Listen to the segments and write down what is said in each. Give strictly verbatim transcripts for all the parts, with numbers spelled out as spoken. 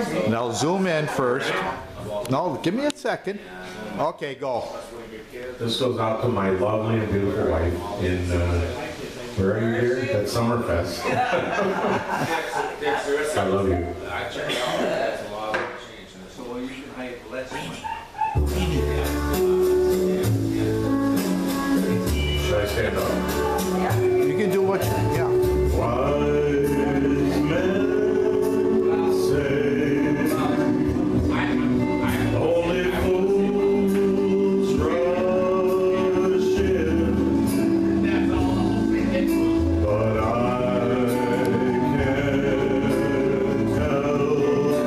Now zoom in first. No, give me a second. Okay, go. This goes out to my lovely and beautiful wife in, uh, where are you here? At Summerfest. I love you. Should I stand up? You can do what you, yeah. Wise men say only fools rush in, but I can't help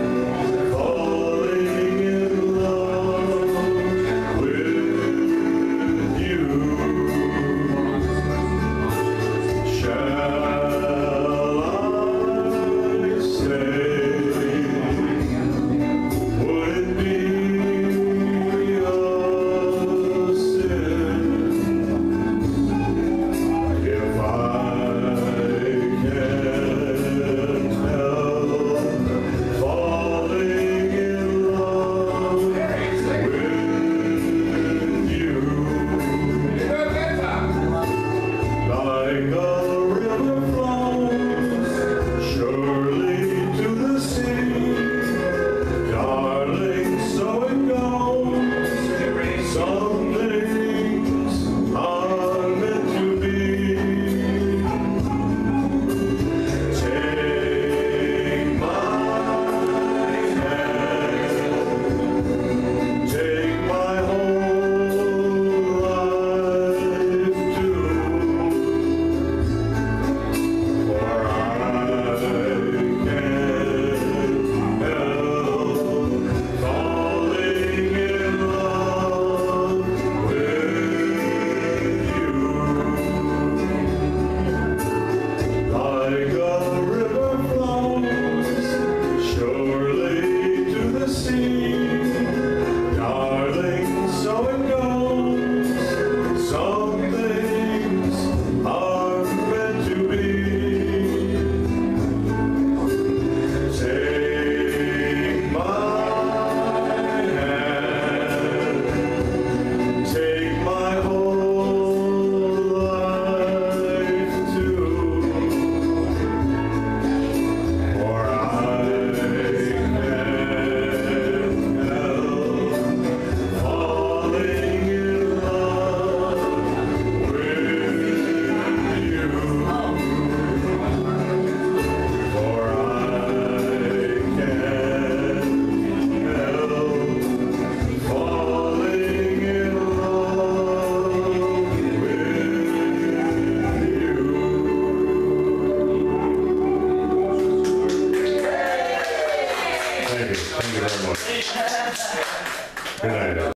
falling in love with you. Shall I say, would it be a sin if I can't help falling in love with you? Like a river flows surely to the sea, darling, so it goes. Some things are meant to be. Take my hand, take my whole life too. For I can't help falling in love with you. Like a river flows surely to the sea, darling, so it goes. Some things are meant to be. Take my hand, take my whole life too. For I can't help falling in love with you. For I can't help falling in love with you. Thank you. Thank you very much. Good night.